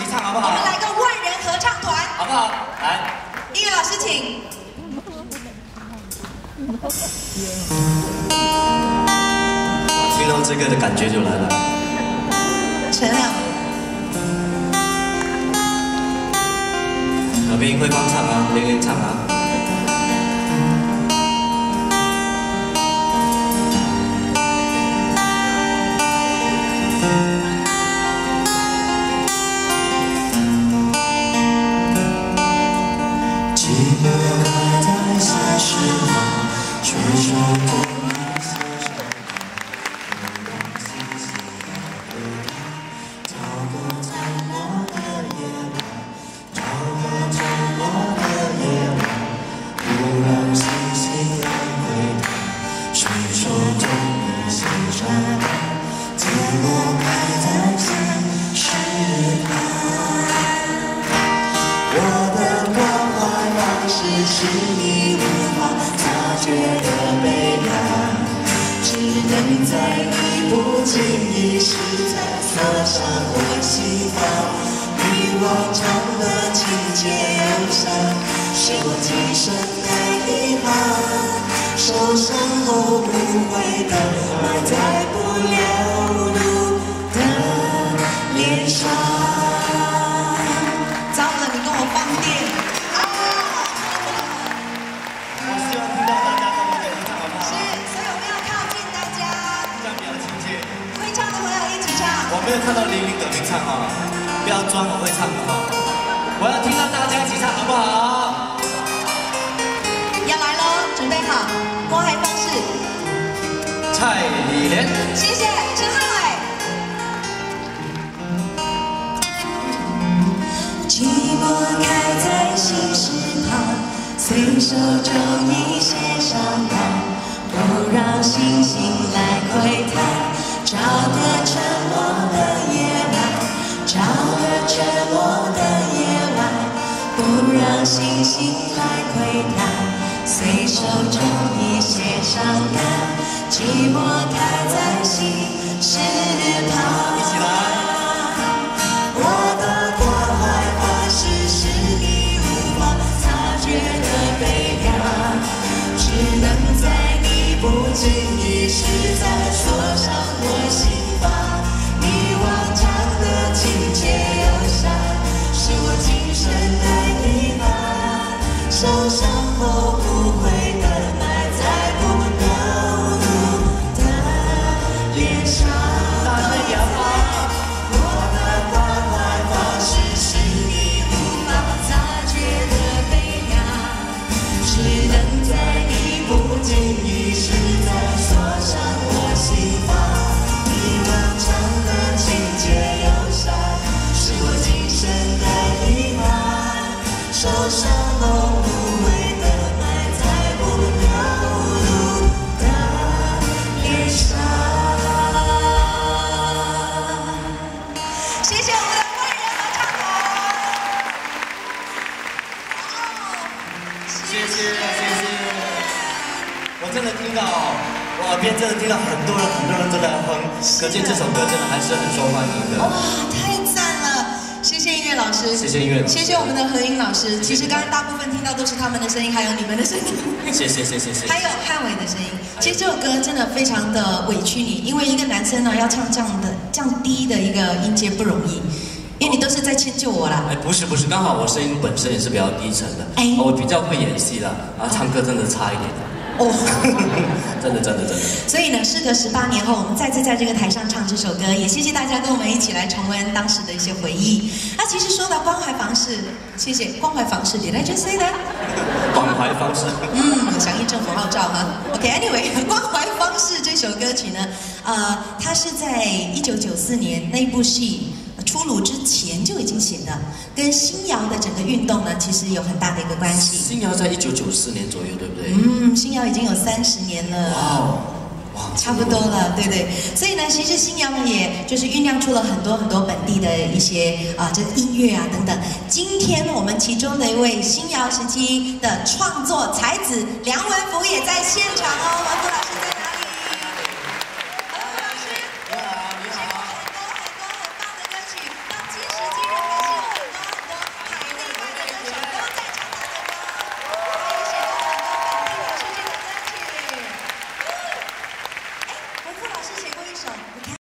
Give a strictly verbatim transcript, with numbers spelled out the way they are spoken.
唱好不好？ 我们来个万人合唱团， 好不好？来， 音乐老师请。 听到这个的感觉就来了。 陈亮， 小兵会帮唱啊，玲玲唱啊。 是你无法察觉的悲凉，只能在你不经意时才锁上我心房。与我唱的情节忧伤，是我今生的遗憾。受伤后无悔的埋在不了路的脸上。 糟了，你跟我放电。 我没有看到玲玲的会唱哈，不要装我会唱的哈，我要听到大家一起唱好不好？ 要来喽，准备好，光海方式。 蔡李莲， 谢谢陈汉伟。 寂寞开在心事旁，随手中一些伤疤，不让星星来窥探。 找个沉默的夜晚，找个沉默的夜晚，不让星星来窥探，随手中一些伤感，寂寞开在心事旁。 一起来！ 我的关怀方式是你无法察觉的悲凉，只能在你不经意时才锁上。 我心房，你往常的情节忧伤，是我今生的遗憾。受伤后不悔的埋在不了路的脸上。我的关怀方式是你无法察觉的悲凉，只能在你不经意时才锁上我心房。 受伤后无悔的埋在不了路的脸上。 谢谢我们的万人合唱团。 谢谢谢谢，我真的听到，我耳边真的听到很多人很多人都在哼，可见这首歌真的还是很受欢迎的。 哇，太赞了！ 谢谢音乐老师， 谢谢音乐老师， 谢谢我们的和音老师。其实刚刚大部分听到都是他们的声音，还有你们的声音。 谢谢谢谢谢谢。 还有汉伟的声音。其实这首歌真的非常的委屈你，因为一个男生呢要唱这样的这样低的一个音阶不容易，因为你都是在迁就我啦。 哎，不是不是，刚好我声音本身也是比较低沉的，哎，我比较会演戏啦，然后唱歌真的差一点。 哦，真的真的真的。 所以呢，事隔十八年后，我们再次在这个台上唱这首歌，也谢谢大家跟我们一起来重温当时的一些回忆。那其实说到关怀房事，谢谢关怀房事 ，Did I just say that？ 关怀方式。 嗯，响应政府号召哈。OK，Anyway， 关怀方式这首歌曲呢，呃，它是在一九九四年那一部戏。 出炉之前就已经写的，跟新谣的整个运动呢，其实有很大的一个关系。 新谣在一九九四年左右，对不对？ 嗯，新谣已经有三十年了。哇哦，哇，差不多了，对不对？所以呢，其实新谣呢，也就是酝酿出了很多很多本地的一些啊，这音乐啊等等。今天我们其中的一位新谣时期的创作才子梁文福也在现场哦，文福老师。